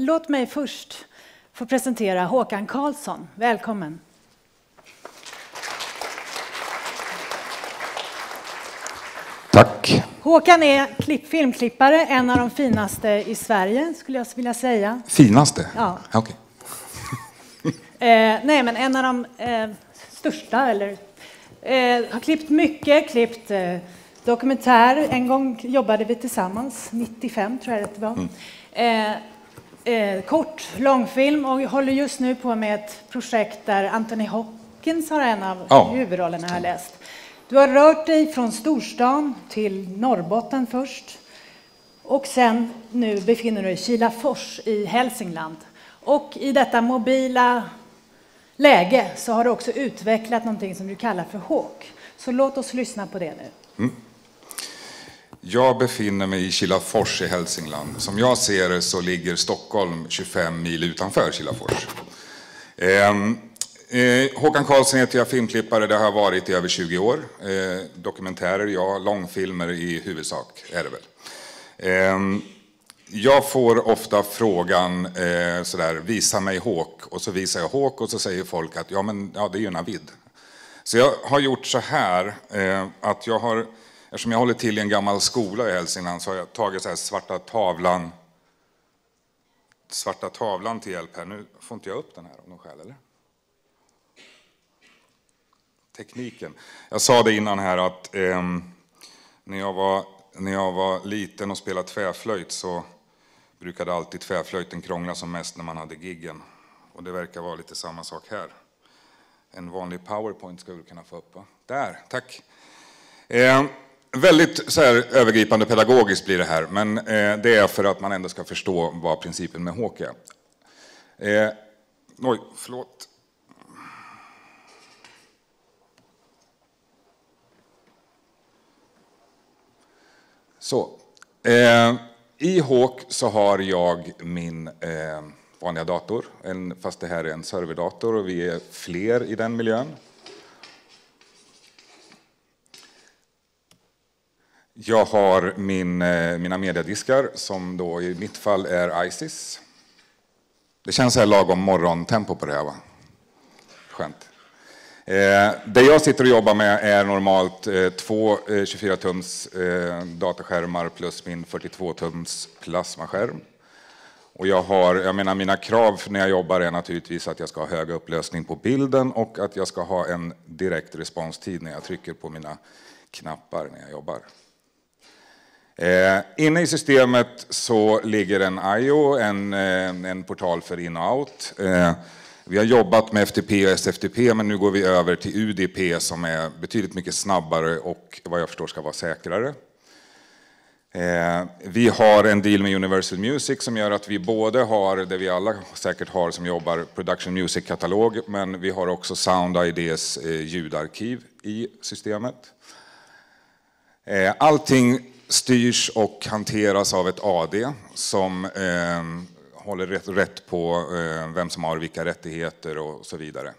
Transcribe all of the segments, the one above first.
Låt mig först få presentera Håkan Karlsson. Välkommen. Tack. Håkan är filmklippare, en av de finaste i Sverige skulle jag vilja säga. Finaste? Ja. Okej. Nej, men en av de största. Eller, har klippt mycket, klippt dokumentär. En gång jobbade vi tillsammans, 95 tror jag det var. Kort, långfilm och håller just nu på med ett projekt där Anthony Hopkins har en av huvudrollerna har läst. Du har rört dig från storstan till Norrbotten först och sen nu befinner du dig i Kilafors i Hälsingland. Och i detta mobila läge så har du också utvecklat någonting som du kallar för Hawk. Så låt oss lyssna på det nu. Jag befinner mig i Kilafors i Hälsingland. Som jag ser det så ligger Stockholm 25 mil utanför Kilafors. Håkan Karlsson heter jag, filmklippare. Det har varit i över 20 år. Dokumentärer, ja, långfilmer i huvudsak är det väl. Jag får ofta frågan sådär, visa mig Hawk. Och så visar jag Hawk och så säger folk att ja, det är ju Navid. Så jag har gjort så här att eftersom jag håller till i en gammal skola i Hälsingland så har jag tagit så här svarta tavlan till hjälp här. Nu får inte jag upp den här om någon skäl, eller? Tekniken. Jag sa det innan här att när jag var liten och spelade tvärflöjt så brukade alltid tvärflöjten krångla som mest när man hade giggen. Och det verkar vara lite samma sak här. En vanlig PowerPoint ska vi kunna få upp, va? Där, tack. Väldigt så här övergripande pedagogiskt blir det här, men det är för att man ändå ska förstå vad principen med Hawk är. Förlåt. Så, i Hawk så har jag min vanliga dator, fast det här är en serverdator och vi är fler i den miljön. Jag har mina mediadiskar som då i mitt fall är Isis. Det känns här lagom morgontempo på det här, va? Skönt. Det jag sitter och jobbar med är normalt 2 24-tums dataskärmar plus min 42-tums plasmaskärm. Och mina krav när jag jobbar är naturligtvis att jag ska ha hög upplösning på bilden och att jag ska ha en direkt responstid när jag trycker på mina knappar när jag jobbar. Inne i systemet så ligger en I/O, en portal för in och out. Vi har jobbat med FTP och SFTP, men nu går vi över till UDP som är betydligt mycket snabbare och vad jag förstår ska vara säkrare. Vi har en deal med Universal Music som gör att vi både har det vi alla säkert har som jobbar Production Music-katalog, men vi har också Sound IDs ljudarkiv i systemet. Allting styrs och hanteras av ett AD som håller rätt på vem som har vilka rättigheter och så vidare.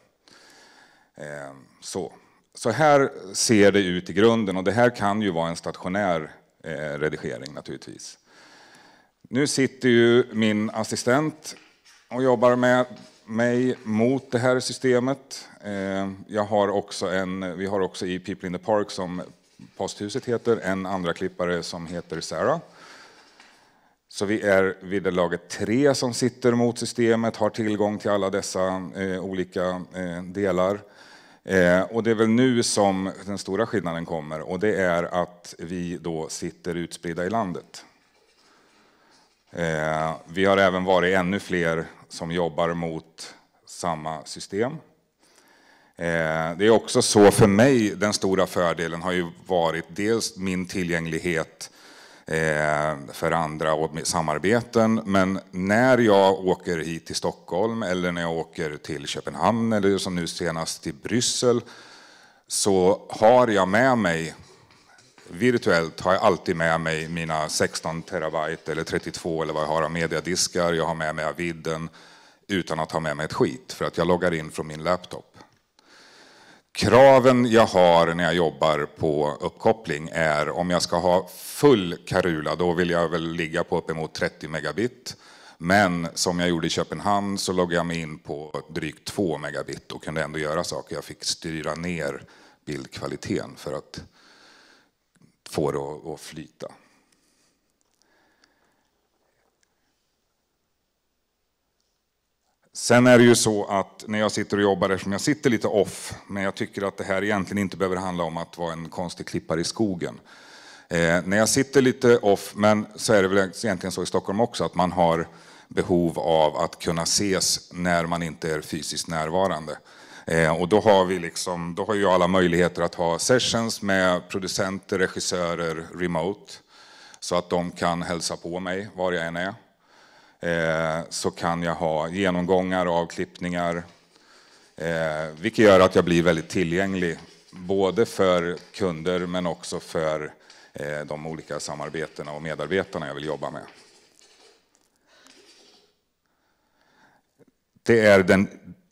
Så här ser det ut i grunden och det här kan ju vara en stationär redigering naturligtvis. Nu sitter ju min assistent och jobbar med mig mot det här systemet. Vi har också i People in the Park som posthuset heter en andra klippare som heter Sarah. Så vi är vid det laget 3 som sitter mot systemet, har tillgång till alla dessa olika delar. Och det är väl nu som den stora skillnaden kommer och det är att vi då sitter utspridda i landet. Vi har även varit ännu fler som jobbar mot samma system. Det är också så för mig, den stora fördelen har ju varit dels min tillgänglighet för andra och samarbeten, men när jag åker hit till Stockholm eller när jag åker till Köpenhamn eller som nu senast till Bryssel så har jag med mig virtuellt har jag alltid med mig mina 16 terabyte eller 32 eller vad jag har av mediadiskar. Jag har med mig Aviden utan att ha med mig ett skit för att jag loggar in från min laptop. Kraven jag har när jag jobbar på uppkoppling är om jag ska ha full karula, då vill jag väl ligga på uppemot 30 megabit. Men som jag gjorde i Köpenhamn så loggade jag mig in på drygt 2 megabit och kunde ändå göra saker. Jag fick styra ner bildkvaliteten för att få det att flyta. Sen är det ju så att när jag sitter och jobbar, eftersom jag sitter lite off, men jag tycker att det här egentligen inte behöver handla om att vara en konstig klippare i skogen. När jag sitter lite off, men så är det väl egentligen så i Stockholm också, att man har behov av att kunna ses när man inte är fysiskt närvarande. Och då har ju alla möjligheter att ha sessions med producenter, regissörer remote, så att de kan hälsa på mig var jag än är. Så kan jag ha genomgångar av klippningar, vilket gör att jag blir väldigt tillgänglig både för kunder men också för de olika samarbetena och medarbetarna jag vill jobba med. Det är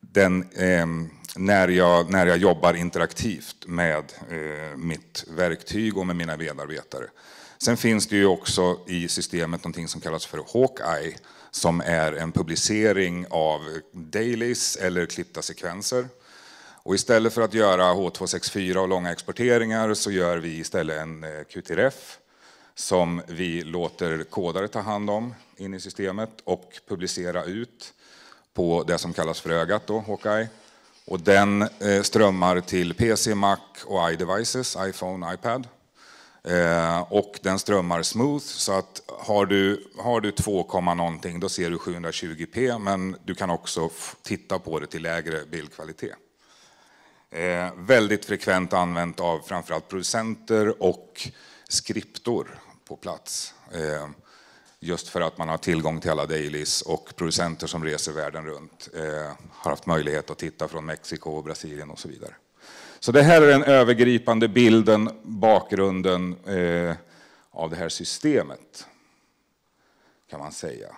när jag jobbar interaktivt med mitt verktyg och med mina medarbetare. Sen finns det ju också i systemet någonting som kallas för Hawkeye, som är en publicering av dailies eller klippta sekvenser. Och istället för att göra H264 och långa exporteringar så gör vi istället en QTRF som vi låter kodare ta hand om in i systemet och publicera ut på det som kallas för ögat då, Hawkeye. Och den strömmar till PC, Mac och iDevices, iPhone, iPad. Och den strömmar smooth, så att har du 2, någonting, då ser du 720p, men du kan också titta på det till lägre bildkvalitet. Väldigt frekvent använt av framförallt producenter och skriptor på plats. Just för att man har tillgång till alla dailies, och producenter som reser världen runt har haft möjlighet att titta från Mexiko och Brasilien och så vidare. Så det här är den övergripande bilden, bakgrunden av det här systemet, kan man säga.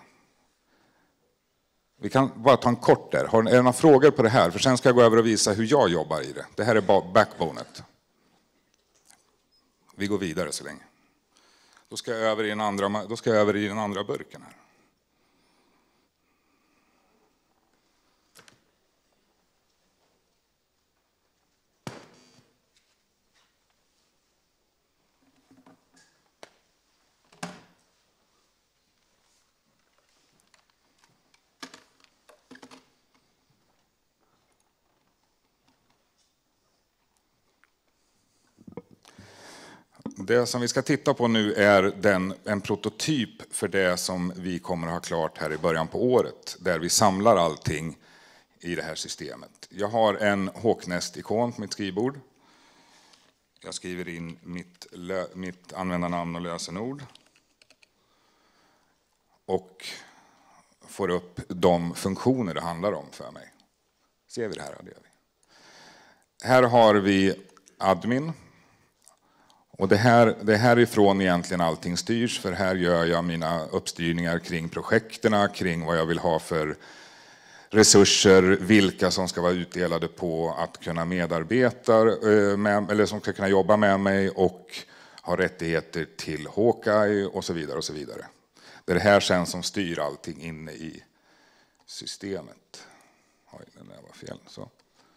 Vi kan bara ta en kort där. Är det några frågor på det här? För sen ska jag gå över och visa hur jag jobbar i det. Det här är backbonet. Vi går vidare så länge. Då ska jag över i den andra burken här. Det som vi ska titta på nu är en prototyp för det som vi kommer att ha klart här i början på året, där vi samlar allting i det här systemet. Jag har en Håknäst-ikon på mitt skrivbord. Jag skriver in mitt användarnamn och lösenord och får upp de funktioner det handlar om för mig. Ser vi det här? Det gör vi. Här har vi admin. Och det här ifrån egentligen allting styrs, för här gör jag mina uppstyrningar kring projekterna, kring vad jag vill ha för resurser, vilka som ska vara utdelade på att kunna medarbeta eller som ska kunna jobba med mig och ha rättigheter till Hawkeye och så vidare och så vidare. Det är det här sen som styr allting inne i systemet. Oj, den där var fel. Så.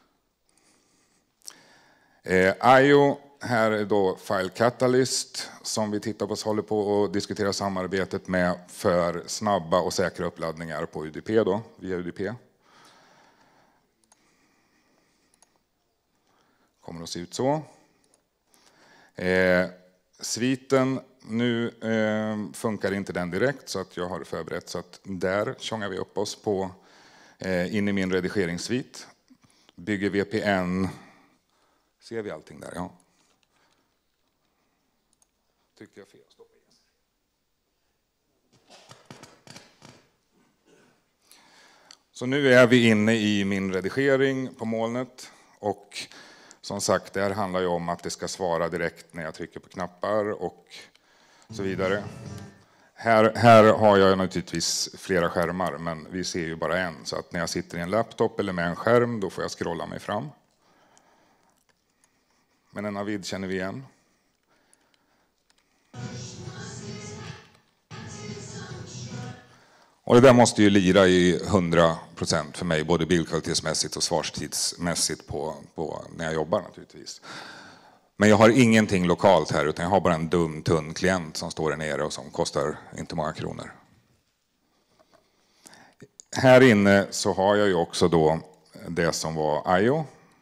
IO. Här är då File Catalyst som vi tittar på, håller på att diskutera samarbetet med för snabba och säkra uppladdningar på UDP då, via UDP. Kommer att se ut så. Sviten, nu funkar inte den direkt så att jag har förberett, så att där tjongar vi upp oss på in i min redigeringssvit. Bygger VPN. Ser vi allting där? Ja. Tycker jag fel. Stoppa igen. Så nu är vi inne i min redigering på molnet, och som sagt, det här handlar ju om att det ska svara direkt när jag trycker på knappar och så vidare. Här har jag naturligtvis flera skärmar, men vi ser ju bara en, så att när jag sitter i en laptop eller med en skärm, då får jag scrolla mig fram. Men en Avid känner vi igen. Och det där måste ju lira i 100% för mig, både bildkvalitetsmässigt och svarstidsmässigt på när jag jobbar naturligtvis. Men jag har ingenting lokalt här, utan jag har bara en dum, tunn klient som står där nere och som kostar inte många kronor. Här inne så har jag ju också då det som var IO.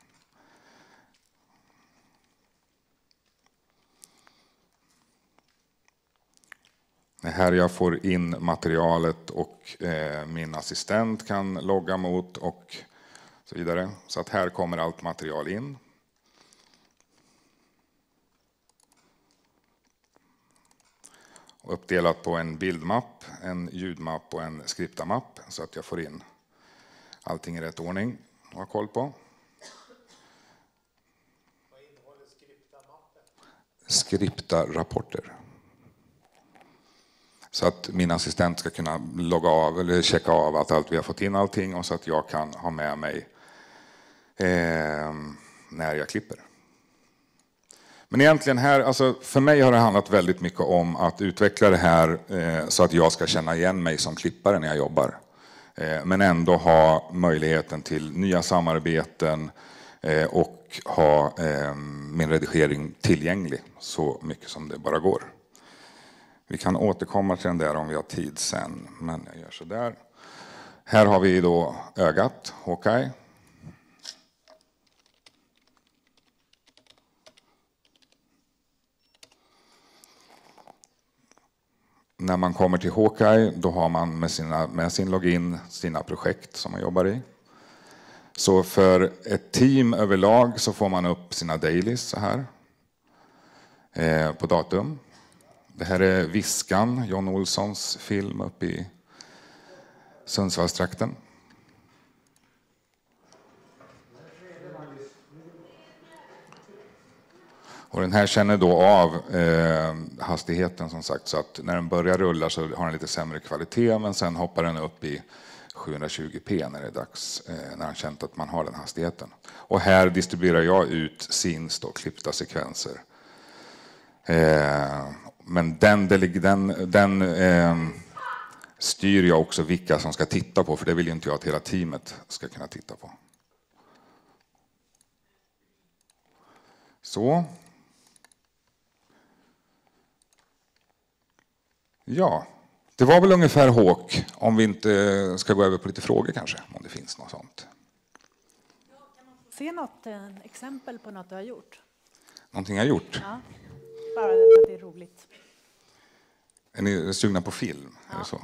Det här jag får in materialet och min assistent kan logga mot och så vidare. Så att här kommer allt material in. Uppdelat på en bildmapp, en ljudmapp och en skriptamapp så att jag får in allting i rätt ordning och har koll på. Vad innehåller skriptamappen? Skriptarapporter. Så att min assistent ska kunna logga av eller checka av att vi har fått in allting och så att jag kan ha med mig när jag klipper. Men egentligen här, alltså för mig har det handlat väldigt mycket om att utveckla det här så att jag ska känna igen mig som klippare när jag jobbar. Men ändå ha möjligheten till nya samarbeten och ha min redigering tillgänglig så mycket som det bara går. Vi kan återkomma till den där om vi har tid sen, men jag gör så där. Här har vi då ögat, Hawkeye. När man kommer till Hawkeye, då har man med sin login sina projekt som man jobbar i. Så för ett team överlag så får man upp sina dailies så här på datum. Det här är Viskan, John Olssons film uppe i Sundsvallstrakten. Och den här känner då av hastigheten som sagt, så att när den börjar rulla så har den lite sämre kvalitet, men sen hoppar den upp i 720p när det är dags, när han känt att man har den hastigheten. Och här distribuerar jag ut scenes då, klippta sekvenser. Men den styr jag också vilka som ska titta på, för det vill ju inte jag att hela teamet ska kunna titta på. Så. Ja, det var väl ungefär Hawk, om vi inte ska gå över på lite frågor kanske, om det finns något sånt. Kan man få se något exempel på något du har gjort? Någonting jag har gjort? Ja, bara för att det är roligt. Är ni sugna på film? Ja. Är det så?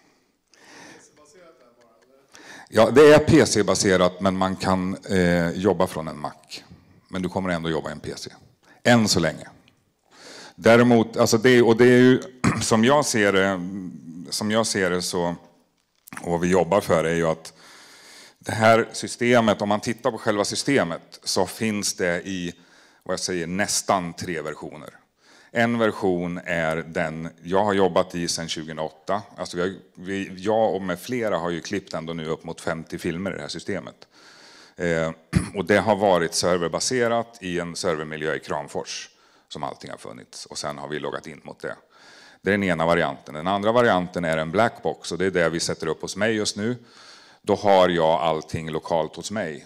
Ja, det är PC-baserat, men man kan jobba från en Mac. Men du kommer ändå jobba i en PC. Än så länge. Däremot, alltså det är ju som jag ser det så, och vad vi jobbar för är ju att det här systemet, om man tittar på själva systemet, så finns det i, vad jag säger, nästan 3 versioner. En version är den jag har jobbat i sedan 2008. Alltså jag och med flera har ju klippt ändå nu upp mot 50 filmer i det här systemet. Och det har varit serverbaserat i en servermiljö i Kramfors som allting har funnits. Och sen har vi loggat in mot det. Det är den ena varianten. Den andra varianten är en blackbox och det är det vi sätter upp hos mig just nu. Då har jag allting lokalt hos mig.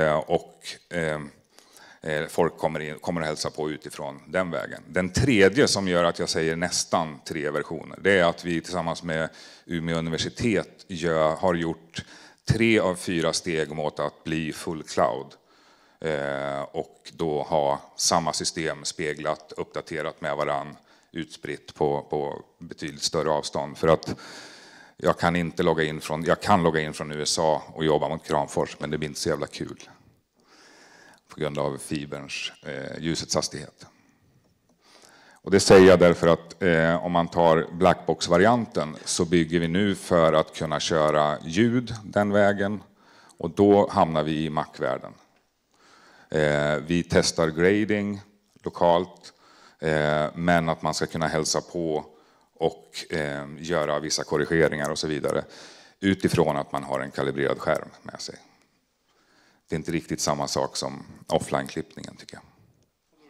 Folk kommer att hälsa på utifrån den vägen. Den tredje som gör att jag säger nästan 3 versioner, det är att vi tillsammans med Umeå universitet har gjort 3 av 4 steg mot att bli full cloud. Och då ha samma system speglat, uppdaterat med varann, utspritt på betydligt större avstånd. För att jag kan logga in från USA och jobba mot Kramfors, men det blir inte så jävla kul. På grund av fiberns, ljusets hastighet. Och det säger jag därför att om man tar blackbox-varianten så bygger vi nu för att kunna köra ljud den vägen. Och då hamnar vi i Mac-världen. Vi testar grading lokalt, men att man ska kunna hälsa på och göra vissa korrigeringar och så vidare. Utifrån att man har en kalibrerad skärm med sig. Det är inte riktigt samma sak som offline-klippningen tycker jag.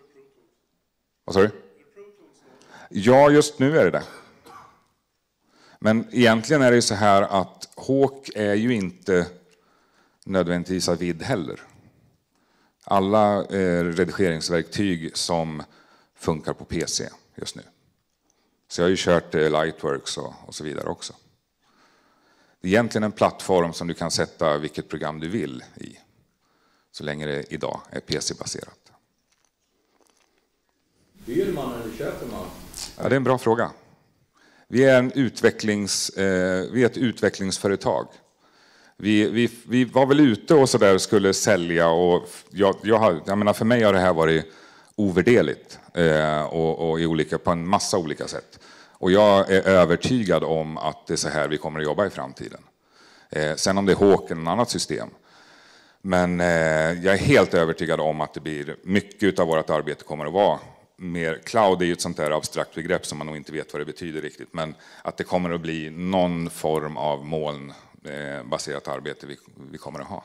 Vad sa du? Ja, just nu är det det. Men egentligen är det ju så här att Hawk är ju inte nödvändigtvis av vidd heller. Alla redigeringsverktyg som funkar på PC just nu. Så jag har ju kört Lightworks och så vidare också. Det är egentligen en plattform som du kan sätta vilket program du vill i. Så länge det idag är PC-baserat. Hyr man eller köper man? Ja, det är en bra fråga. Vi är ett utvecklingsföretag. Vi var väl ute och så där skulle sälja och jag menar för mig har det här varit ovärderligt och på en massa olika sätt. Och jag är övertygad om att det är så här vi kommer att jobba i framtiden. Sen om det är Hawk eller något annat system. Men jag är helt övertygad om att det blir mycket av vårt arbete kommer att vara mer. Cloud är ju ett sånt där abstrakt begrepp som man nog inte vet vad det betyder riktigt. Men att det kommer att bli någon form av molnbaserat arbete vi kommer att ha.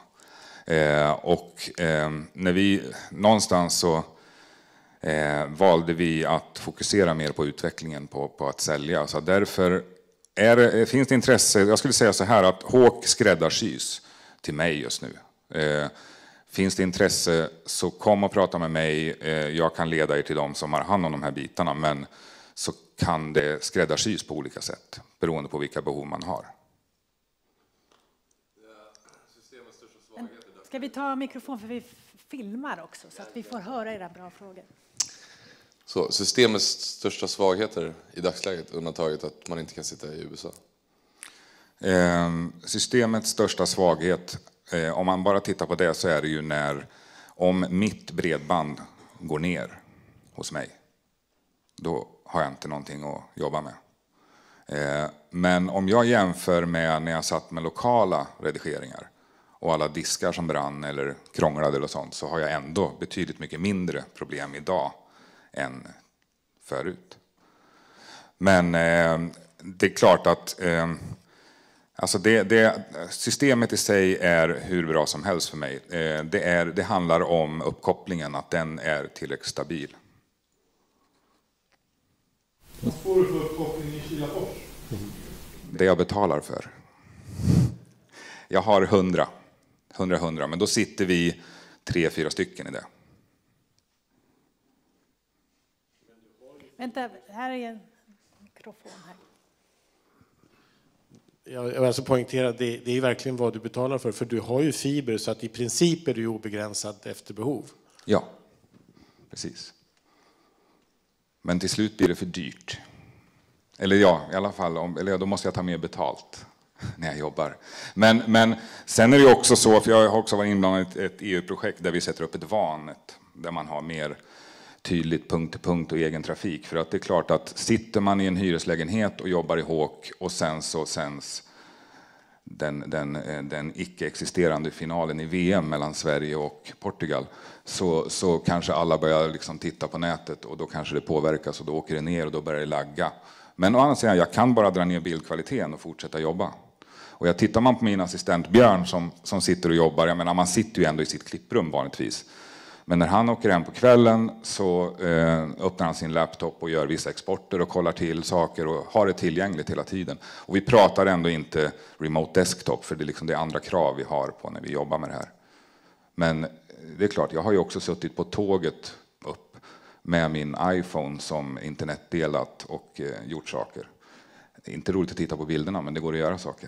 När vi någonstans så valde vi att fokusera mer på utvecklingen på att sälja. Så därför finns det intresse. Jag skulle säga så här att Hawk skräddarsys till mig just nu. Finns det intresse så kom och prata med mig. Jag kan leda er till dem som har hand om de här bitarna. Men så kan det skräddarsys på olika sätt beroende på vilka behov man har. Ska vi ta mikrofon för vi filmar också så att vi får höra era bra frågor. Så systemets största svagheter i dagsläget, undantaget att man inte kan sitta i USA? Systemets största svaghet, om man bara tittar på det, så är det ju om mitt bredband går ner hos mig, då har jag inte någonting att jobba med. Men om jag jämför med när jag satt med lokala redigeringar och alla diskar som brann eller krånglade eller sånt, så har jag ändå betydligt mycket mindre problem idag än förut. Men det är klart att alltså systemet i sig är hur bra som helst för mig. Det handlar om uppkopplingen, att den är tillräckligt stabil. Vad får du för uppkoppling i Kilafors? Det jag betalar för. Jag har 100, men då sitter vi 3-4 stycken i det. Vänta, här är en mikrofon här. Jag vill alltså poängtera att det är verkligen vad du betalar för du har ju fiber så att i princip är du obegränsad efter behov. Ja, precis. Men till slut blir det för dyrt. Eller ja, i alla fall, då måste jag ta mer betalt när jag jobbar. Men sen är det också så, för jag har också varit inblandad i ett EU-projekt där vi sätter upp ett VAN, där man har mer tydligt punkt till punkt och egen trafik. För att det är klart att sitter man i en hyreslägenhet och jobbar i Hawk och sen så sänds den icke-existerande finalen i VM mellan Sverige och Portugal, så kanske alla börjar liksom titta på nätet och då kanske det påverkas och då åker det ner och då börjar det lagga. Men å andra sidan, jag kan bara dra ner bildkvaliteten och fortsätta jobba. Och jag tittar man på min assistent Björn som sitter och jobbar, jag menar man sitter ju ändå i sitt klipprum vanligtvis. Men när han åker hem på kvällen så öppnar han sin laptop och gör vissa exporter och kollar till saker och har det tillgängligt hela tiden. Och vi pratar ändå inte remote desktop, för det är liksom det andra krav vi har på när vi jobbar med det här. Men det är klart, jag har ju också suttit på tåget upp med min iPhone som internetdelat och gjort saker. Det är inte roligt att titta på bilderna, men det går att göra saker.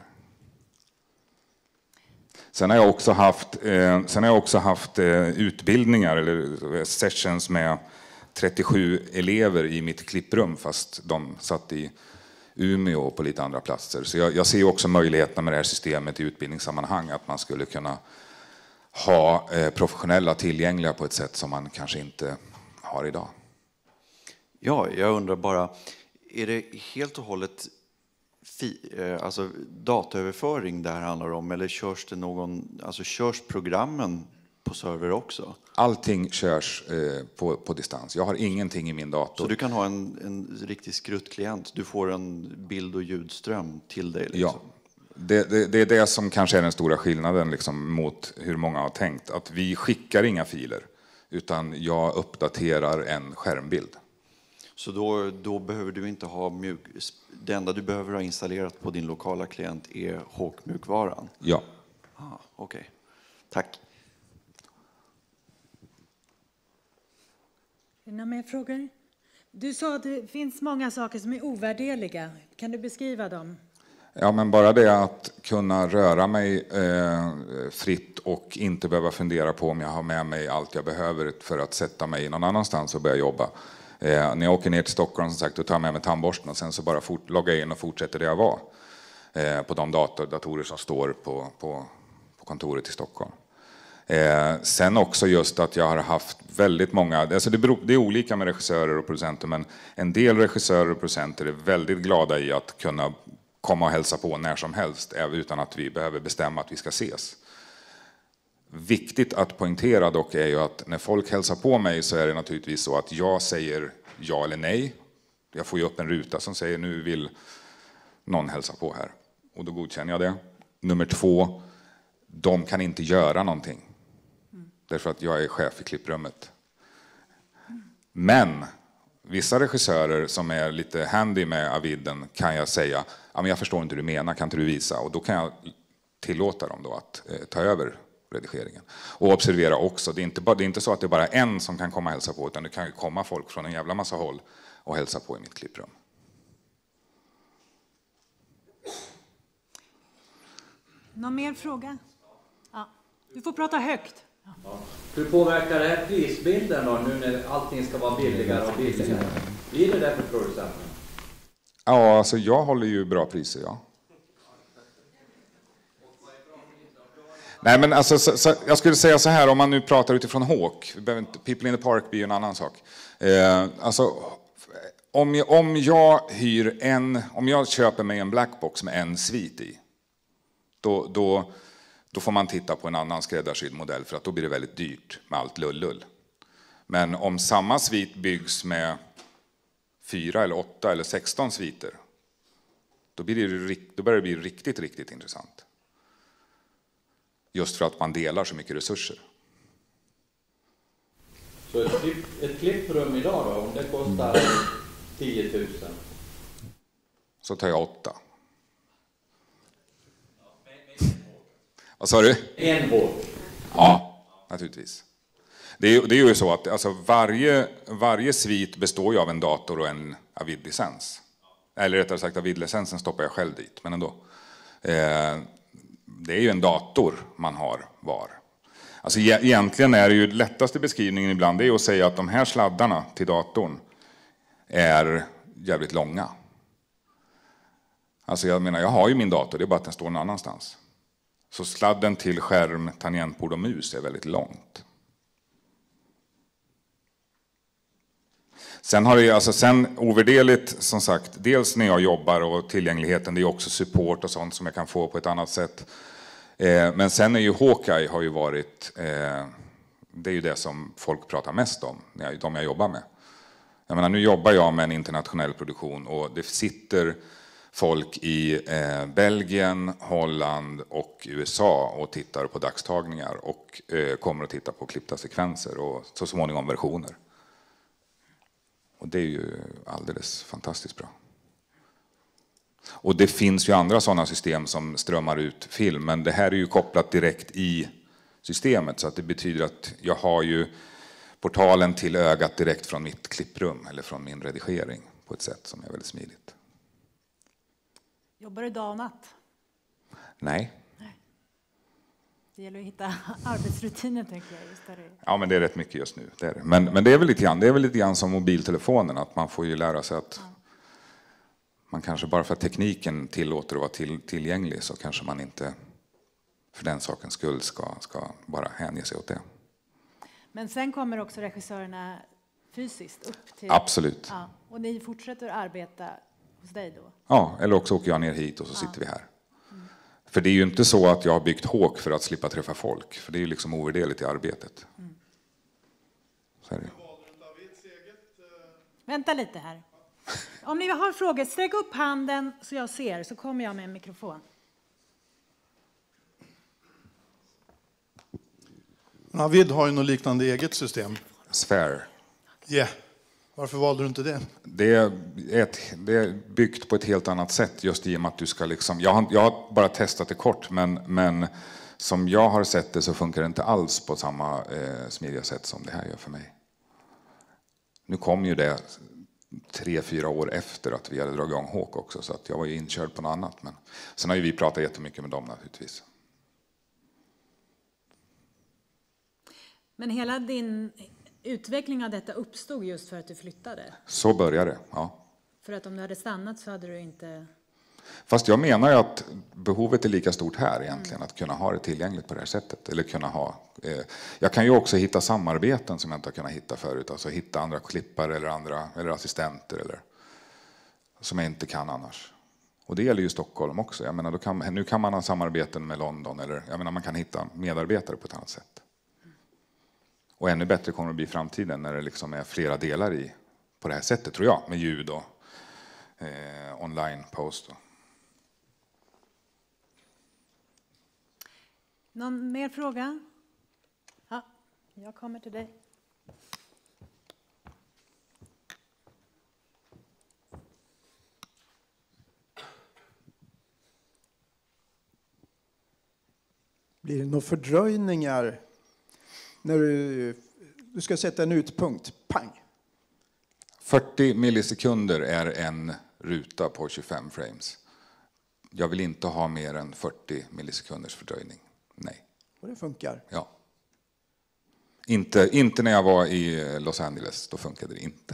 Sen har jag också haft utbildningar eller sessions med 37 elever i mitt klipprum, fast de satt i Umeå och på lite andra platser. Så jag ser också möjligheterna med det här systemet i utbildningssammanhang, att man skulle kunna ha professionella tillgängliga på ett sätt som man kanske inte har idag. Ja, jag undrar bara, är det helt och hållet alltså dataöverföring det här handlar om, eller körs programmen på server också? Allting körs på distans. Jag har ingenting i min dator. Så du kan ha en riktig skruttklient, du får en bild- och ljudström till dig liksom. Ja, det är det som kanske är den stora skillnaden liksom, mot hur många har tänkt. Att vi skickar inga filer, utan jag uppdaterar en skärmbild. Så då behöver du inte ha det enda du behöver ha installerat på din lokala klient är Hawk-mjukvaran? Ja. Okej. Tack. Är det några mer frågor? Du sa att det finns många saker som är ovärderliga. Kan du beskriva dem? Ja, men bara det att kunna röra mig fritt och inte behöva fundera på om jag har med mig allt jag behöver för att sätta mig någon annanstans och börja jobba. När jag åker ner till Stockholm, som sagt, då tar jag med mig tandborsten och sen så bara loggar jag in och fortsätter där jag var. På de datorer som står på kontoret i Stockholm. Sen också just att jag har haft väldigt många, alltså det är olika med regissörer och producenter, men en del regissörer och producenter är väldigt glada i att kunna komma och hälsa på när som helst, även utan att vi behöver bestämma att vi ska ses. Viktigt att poängtera dock är ju att när folk hälsar på mig så är det naturligtvis så att jag säger ja eller nej. Jag får ju upp en ruta som säger nu vill någon hälsa på här. Och då godkänner jag det. Nummer 2, de kan inte göra någonting. Därför att jag är chef i klipprummet. Men vissa regissörer som är lite handy med Aviden kan jag säga, ja, men jag förstår inte hur du menar, kan inte du visa? Och då kan jag tillåta dem då att ta över redigeringen. Och observera också, det är inte så att det är bara en som kan komma och hälsa på, utan det kan ju komma folk från en jävla massa håll och hälsa på i mitt klipprum. Någon mer fråga? Ja. Du får prata högt. Ja. Hur påverkar det här prisbilden då, nu när allting ska vara billigare och billigare? Blir det för producenten? Ja, alltså jag håller ju bra priser, ja. Nej, men alltså, jag skulle säga så här, om man nu pratar utifrån Hawk, People in the Park blir ju en annan sak. Alltså, om jag köper mig en blackbox med en svit i, då får man titta på en annan skräddarsydd modell, för att då blir det väldigt dyrt med allt lullull. Men om samma svit byggs med 4 eller 8 eller 16 sviter, då börjar det bli riktigt, riktigt intressant. Just för att man delar så mycket resurser. Så ett klipprum idag då, om det kostar 10 000? Så tar jag 8. Vad sa du? En hål? Ja, naturligtvis. Det är ju så att alltså varje svit består ju av en dator och en Avid-licens. Eller rättare sagt, Avid-licensen stoppar jag själv dit, men ändå. Det är ju en dator man har var. Alltså egentligen är det ju lättaste beskrivningen ibland, det är att säga att de här sladdarna till datorn är jävligt långa. Alltså jag menar, jag har ju min dator, det är bara att den står någon annanstans. Så sladden till skärm, tangentbord och mus är väldigt långt. Sen har det sen ovärderligt, som sagt, dels när jag jobbar och tillgängligheten, det är också support och sånt som jag kan få på ett annat sätt. Men sen är ju Hawkeye har ju varit, det är ju det som folk pratar mest om, de jag jobbar med. Jag menar, nu jobbar jag med en internationell produktion och det sitter folk i Belgien, Holland och USA och tittar på dagstagningar och kommer att titta på klippta sekvenser och så småningom versioner. Och det är ju alldeles fantastiskt bra. Och det finns ju andra sådana system som strömmar ut film, men det här är ju kopplat direkt i systemet, så att det betyder att jag har ju portalen till ögat direkt från mitt klipprum eller från min redigering på ett sätt som är väldigt smidigt. Jobbar du dag och natt? Nej. Det gäller att hitta arbetsrutiner, tänker jag. Just där. Ja, men det är rätt mycket just nu. Det är det. Men det är väl lite grann som mobiltelefonen, att man får ju lära sig att man kanske bara för att tekniken tillåter att vara tillgänglig så kanske man inte för den sakens skull ska bara hänge sig åt det. Men sen kommer också regissörerna fysiskt upp till... Absolut. Ja, och ni fortsätter arbeta hos dig då? Ja, eller också åker jag ner hit och så sitter vi här. För det är ju inte så att jag har byggt Hawk för att slippa träffa folk. För det är ju liksom ovärderligt i arbetet. Så är det. Vänta lite här. Om ni har frågor, sträck upp handen så jag ser, så kommer jag med en mikrofon. Avid har ju något liknande eget system. Sphere. Yeah. Varför valde du inte det? Det är byggt på ett helt annat sätt just i och med att du ska liksom... Jag har bara testat det kort, men som jag har sett det så funkar det inte alls på samma smidiga sätt som det här gör för mig. Nu kom ju det 3-4 år efter att vi hade dragit igång Hawk också, så att jag var ju inkörd på något annat. Men sen har ju vi pratat jättemycket med dem naturligtvis. Men hela din utveckling av detta uppstod just för att du flyttade? Så började det, ja. För att om du hade stannat så hade du inte... Fast jag menar ju att behovet är lika stort här egentligen, att kunna ha det tillgängligt på det här sättet. Eller kunna ha, jag kan ju också hitta samarbeten som jag inte har kunnat hitta förut. Alltså hitta andra klippare eller assistenter eller, som jag inte kan annars. Och det gäller ju Stockholm också. Jag menar, nu kan man ha samarbeten med London. Eller, jag menar, man kan hitta medarbetare på ett annat sätt. Och ännu bättre kommer det bli i framtiden när det liksom är flera delar i på det här sättet, tror jag. Med ljud och online-post. Någon mer fråga? Ja, jag kommer till dig. Blir det några fördröjningar när du ska sätta en utpunkt? Pang! 40 millisekunder är en ruta på 25 frames. Jag vill inte ha mer än 40 millisekunders fördröjning. Nej. Och det funkar? Ja. Inte när jag var i Los Angeles, då funkade det inte.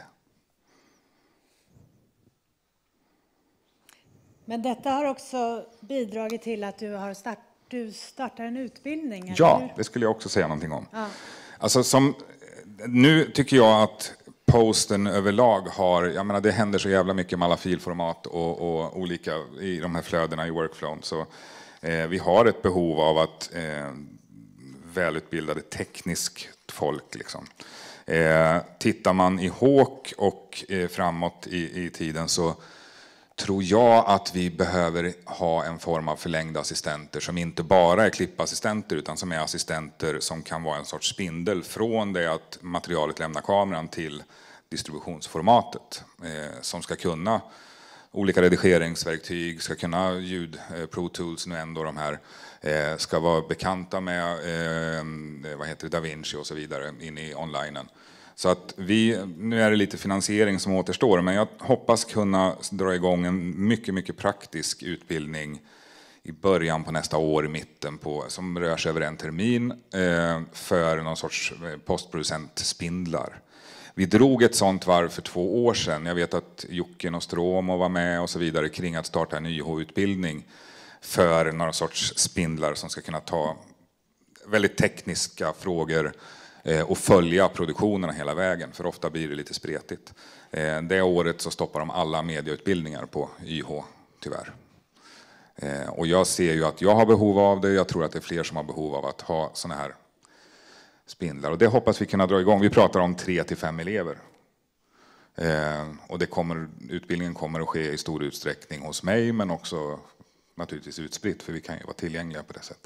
Men detta har också bidragit till att du startar en utbildning? Ja, eller? det skulle jag också säga någonting om. Ja. Alltså nu tycker jag att posten överlag har, jag menar det händer så jävla mycket med alla filformat och olika i de här flödena i workflown, så vi har ett behov av att välutbildade tekniskt folk liksom. Tittar man i Hawk och framåt i tiden så tror jag att vi behöver ha en form av förlängda assistenter som inte bara är klippassistenter utan som är assistenter som kan vara en sorts spindel från det att materialet lämnar kameran till distributionsformatet, som ska kunna olika redigeringsverktyg, ska kunna ljud, Pro Tools nu ändå de här, ska vara bekanta med DaVinci och så vidare in i onlinen. Så att nu är det lite finansiering som återstår, men jag hoppas kunna dra igång en mycket praktisk utbildning i början på nästa år, i mitten på, som rör sig över en termin för någon sorts postproducentspindlar. Vi drog ett sånt varv för 2 år sedan. Jag vet att Jocke Nostromo var med och så vidare kring att starta en YH-utbildning för några sorts spindlar som ska kunna ta väldigt tekniska frågor och följa produktionerna hela vägen, för ofta blir det lite spretigt. Det året så stoppar de alla medieutbildningar på YH, tyvärr. Och jag ser ju att jag har behov av det, jag tror att det är fler som har behov av att ha såna här spindlar. Och det hoppas vi kunna dra igång. Vi pratar om 3-5 elever. Och utbildningen kommer att ske i stor utsträckning hos mig, men också naturligtvis utspritt, för vi kan ju vara tillgängliga på det sättet.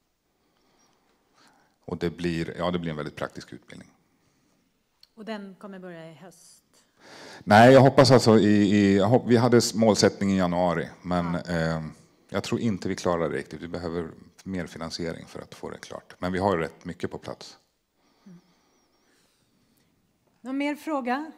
Och det blir en väldigt praktisk utbildning. Och den kommer börja i höst? Nej, jag hoppas alltså vi hade målsättning i januari, men jag tror inte vi klarar det riktigt. Vi behöver mer finansiering för att få det klart. Men vi har rätt mycket på plats. Någon mer fråga?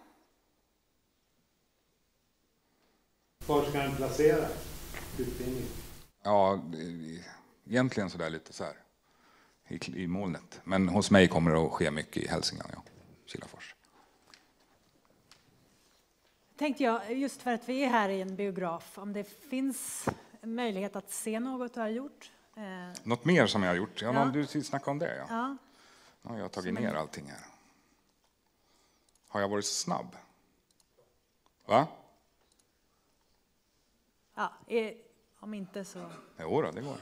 Var ska den placera utbildningen? Ja, egentligen så där lite så här i molnet. Men hos mig kommer det att ske mycket i Hälsingland, ja. Kilafors. Tänkte jag, just för att vi är här i en biograf, om det finns en möjlighet att se något du har gjort? Något mer som jag har gjort? Ja. Du snackade om det, ja. Ja. Nu har jag tagit ner allting här. Har jag varit så snabb? Va? Ja, om inte så... Jo då, det går.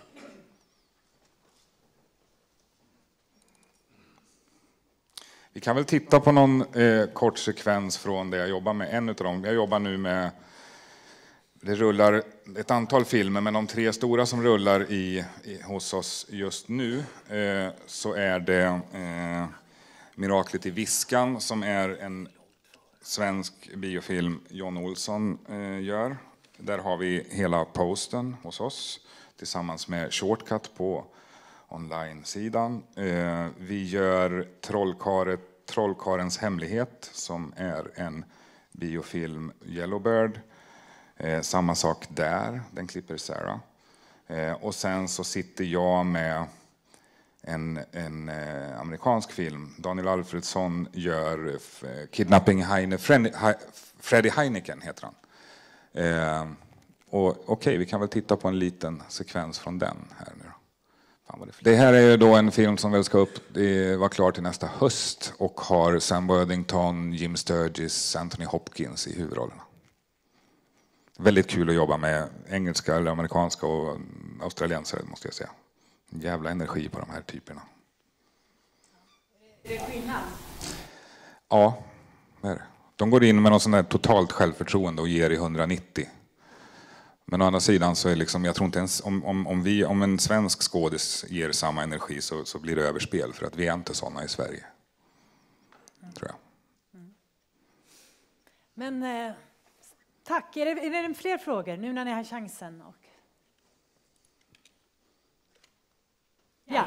Vi kan väl titta på någon kort sekvens från det jag jobbar med. En utav dem. Jag jobbar nu med... Det rullar ett antal filmer, men de 3 stora som rullar hos oss just nu så är det Miraklet i Viskan, som är en svensk biofilm John Olsson gör. Där har vi hela posten hos oss tillsammans med Shortcut på online-sidan. Vi gör Trollkarens hemlighet som är en biofilm Yellowbird. Samma sak där, den klipper Sarah. Och sen så sitter jag med en amerikansk film. Daniel Alfredsson gör Kidnapping Freddy Heineken heter han. Och okej, vi kan väl titta på en liten sekvens från den här nu då. Fan vad det här är ju då en film som väl ska vara klar till nästa höst och har Sam Worthington, Jim Sturgis, Anthony Hopkins i huvudrollerna. Väldigt kul att jobba med engelska eller amerikanska och australiensare måste jag säga. Jävla energi på de här typerna. Är det skillnad? Ja, det är det. De går in med någon sån där totalt självförtroende och ger i 190. Men å andra sidan så är liksom, jag tror inte ens om en svensk skådis ger samma energi så blir det överspel för att vi är inte såna i Sverige. Tror jag. Men tack. Är det fler frågor nu när ni har chansen? Ja.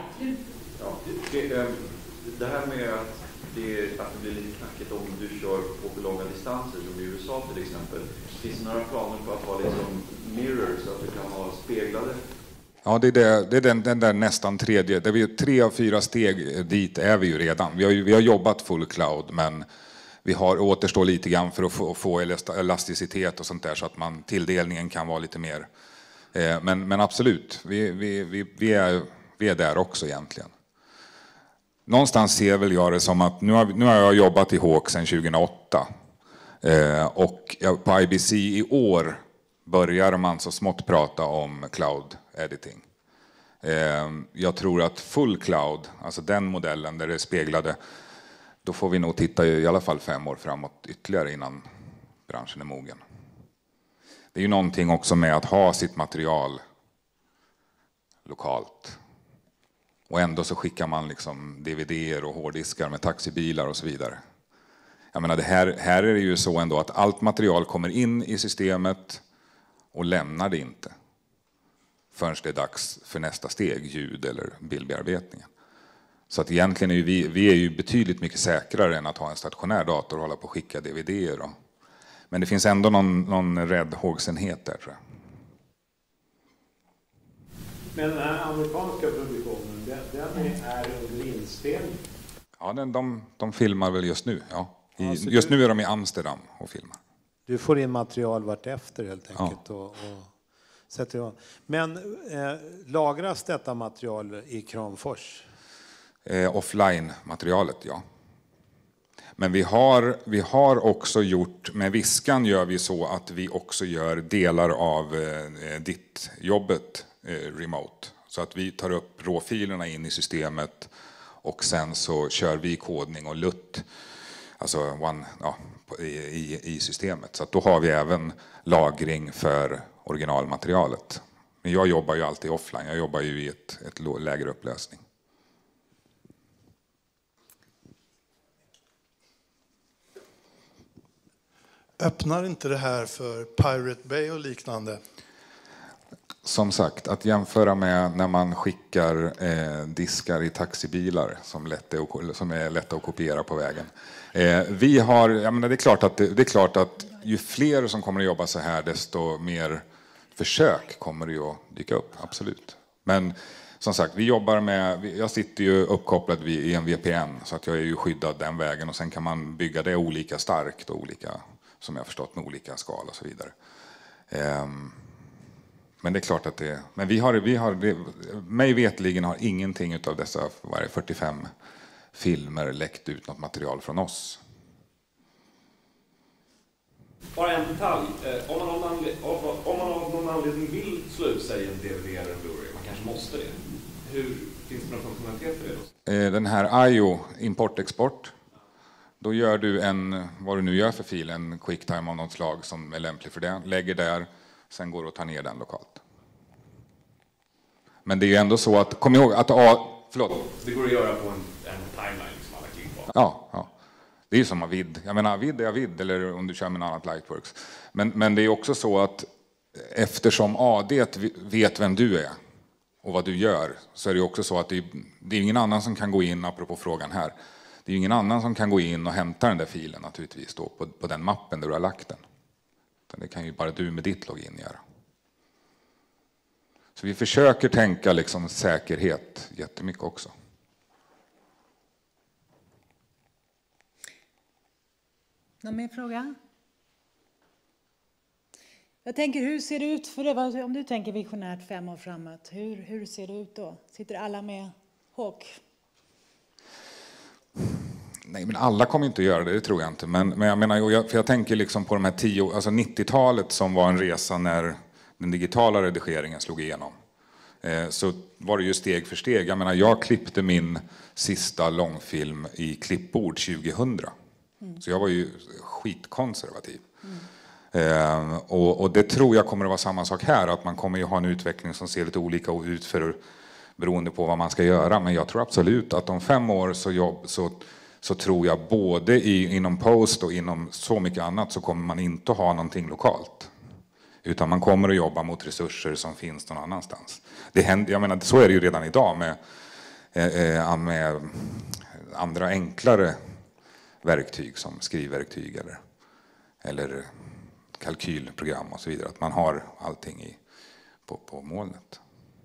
Det här med att det blir lite knackigt om du kör på för långa distanser som i USA till exempel. Finns det några planer på att ha liksom mirrors så att du kan ha speglade? Ja, det är den där nästan tredje. Det är 3 av 4 steg dit är vi ju redan. Vi har jobbat full cloud, men vi återstår lite grann för att få elasticitet och sånt där så att tilldelningen kan vara lite mer. Men absolut, vi är där också egentligen. Någonstans ser väl jag det som att nu har jag jobbat i Hawk sedan 2008 och på IBC i år börjar man så smått prata om cloud editing. Jag tror att full cloud, alltså den modellen där det är speglade, då får vi nog titta i alla fall 5 år framåt ytterligare innan branschen är mogen. Det är ju någonting också med att ha sitt material lokalt. Och ändå så skickar man liksom DVD:er och hårddiskar med taxibilar och så vidare. Jag menar, här är det ju så ändå att allt material kommer in i systemet och lämnar det inte förrän det är dags för nästa steg, ljud- eller bildbearbetningen. Så att egentligen är vi är ju betydligt mycket säkrare än att ha en stationär dator och hålla på och skicka DVD:er. Men det finns ändå någon rädd hågsenhet där, tror jag. Men den här amerikanska produktionen, den är under inspelning? Ja, de filmar väl just nu. Ja. Just nu är de i Amsterdam och filmar. Du får in material vart efter helt enkelt. Ja. Och sätter igång. Men lagras detta material i Kramfors? Offline-materialet, ja. Men vi har också gjort, med Viskan gör vi så att vi också gör delar av ditt jobbet remote. Så att vi tar upp råfilerna in i systemet och sen så kör vi kodning och LUT alltså i systemet. Så att då har vi även lagring för originalmaterialet. Men jag jobbar ju alltid offline, jag jobbar ju i ett lägre upplösning. Öppnar inte det här för Pirate Bay och liknande? Som sagt, att jämföra med när man skickar diskar i taxibilar som är lätta att kopiera på vägen. Det är klart att ju fler som kommer att jobba så här, desto mer försök kommer det ju att dyka upp, absolut. Men som sagt, jag sitter ju uppkopplad i en VPN så att jag är ju skyddad den vägen och sen kan man bygga det olika starkt och olika, som jag förstått, med olika skala och så vidare. Men det är klart att men mig vetligen har ingenting av dessa 45 filmer läckt ut något material från oss. Bara en detalj. Om man av någon anledning vill slå ut sig en DVD eller en Blu-ray, man kanske måste det. Finns det någon funktionalitet för det då? Den här IO, import-export, då gör du vad du nu gör för fil, en quicktime av något slag som är lämplig för det, lägger där, sen går du och tar ner den lokalt. Men det är ju ändå så att, kom ihåg att förlåt. Det går att göra på en timeline som alla klickar på. Ja. Det är ju som Avid. Jag menar, Avid är Avid, eller om du kör med något annat Lightworks. Men det är också så att eftersom AD vet vem du är och vad du gör, så är det också så att det är ingen annan som kan gå in, apropå frågan här, det är ingen annan som kan gå in och hämta den där filen naturligtvis då, på den mappen där du har lagt den. Det kan ju bara du med ditt login göra. Så vi försöker tänka liksom säkerhet jättemycket också. Någon mer fråga? Jag tänker, hur ser det ut för det? Om du tänker visionärt 5 år framåt, hur ser det ut då? Sitter alla med Hawk? Nej, men alla kommer inte att göra det tror jag inte. Men jag menar, för jag tänker liksom på de här 90-talet som var en resa när den digitala redigeringen slog igenom. Så var det ju steg för steg. Jag menar, jag klippte min sista långfilm i klippbord 2000. Så jag var ju skitkonservativ. Och det tror jag kommer att vara samma sak här. Att man kommer ju ha en utveckling som ser lite olika ut beroende på vad man ska göra. Men jag tror absolut att om 5 år så tror jag både inom post och inom så mycket annat så kommer man inte ha någonting lokalt. Utan man kommer att jobba mot resurser som finns någon annanstans. Det händer, jag menar, så är det ju redan idag med andra enklare verktyg som skrivverktyg eller kalkylprogram och så vidare. Att man har allting på molnet.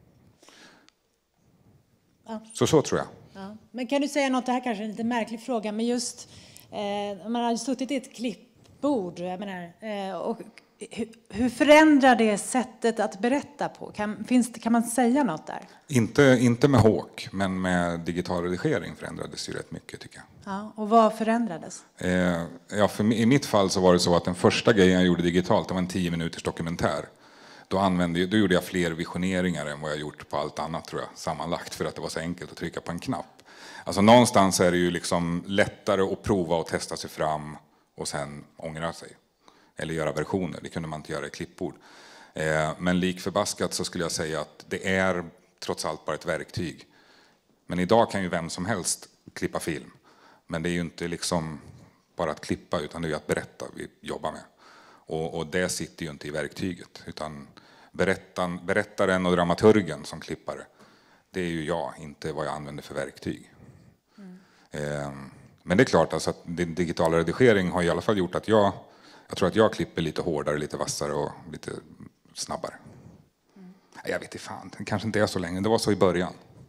Ja. Så tror jag. Ja. Men kan du säga något, det här kanske är en lite märklig fråga, men just man har suttit i ett klippbord, jag menar, och hur förändrar det sättet att berätta på? Kan man säga något där? Inte med Hawk, men med digital redigering förändrades ju rätt mycket tycker jag. Ja, och vad förändrades? I mitt fall så var det så att den första grejen jag gjorde digitalt, det var en 10 minuters dokumentär. Då gjorde jag fler visioneringar än vad jag gjort på allt annat tror jag, sammanlagt, för att det var så enkelt att trycka på en knapp. Alltså någonstans är det ju liksom lättare att prova och testa sig fram och sen ångra sig. Eller göra versioner, det kunde man inte göra i klippbord. Men lik förbaskat så skulle jag säga att det är trots allt bara ett verktyg. Men idag kan ju vem som helst klippa film. Men det är ju inte liksom bara att klippa, utan det är ju att berätta vi jobbar med. Och det sitter ju inte i verktyget, utan berättaren och dramaturgen som klippare, det är ju jag, inte vad jag använder för verktyg. Men det är klart alltså att den digitala redigering har i alla fall gjort att jag tror att jag klipper lite hårdare, lite vassare och lite snabbare. Jag vet inte fan, det kanske inte är så länge, det var så i början.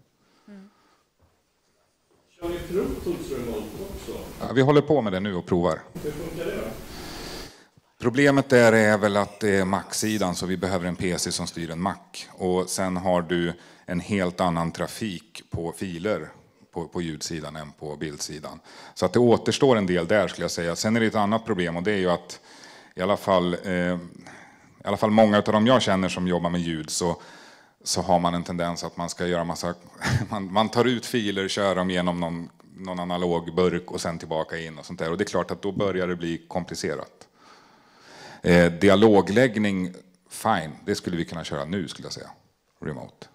Kör ni Tools Remote också? Ja, vi håller på med det nu och provar. Hur funkar det då? Problemet där är väl att det är Mac-sidan, så vi behöver en PC som styr en Mac. Och sen har du en helt annan trafik på filer på ljudsidan än på bildsidan. Så att det återstår en del där skulle jag säga. Sen är det ett annat problem, och det är ju att i alla fall många av dem jag känner som jobbar med ljud så har man en tendens att man ska göra massa... man tar ut filer, kör dem genom någon analog burk och sen tillbaka in och sånt där. Och det är klart att då börjar det bli komplicerat. Dialogläggning, fine, det skulle vi kunna köra nu skulle jag säga. Remote.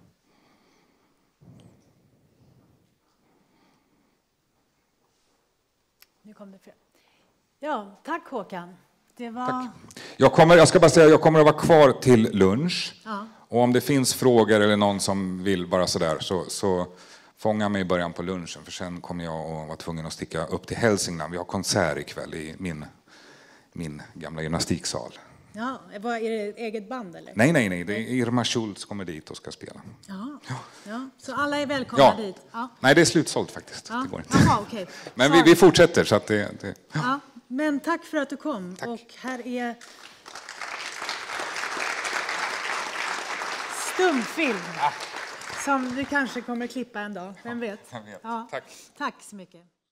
Nu kom det fram. Ja, tack Håkan. Det var... Tack. Jag ska bara säga, jag kommer att vara kvar till lunch. Ja. Och om det finns frågor eller någon som vill bara sådär så fånga mig i början på lunchen. För sen kommer jag att vara tvungen att sticka upp till Hälsingland. Vi har konsert ikväll i min gamla gymnastiksal. Ja, är det ett eget band eller? Nej. Det är Irma Schultz kommer dit och ska spela. Ja. Så alla är välkomna dit? Ja. Nej, det är slutsålt faktiskt. Det går inte. Aha, okay. Men vi fortsätter så att det... Ja. Men tack för att du kom. Tack. Och här är stumfilm som du kanske kommer klippa en dag. Vem vet? Ja, tack. Tack så mycket.